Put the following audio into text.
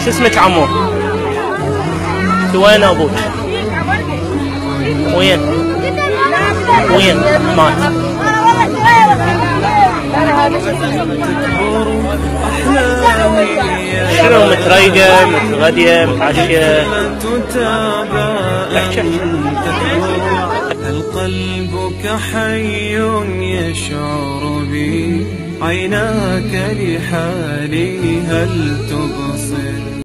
شو اسمك عمو؟ وين ابوك؟ وين؟ وين؟ مات. شنو متريقة متغدية متعشية؟ احكي. هل قلبك حي يشعر بي عيناك لحالي هل تبصر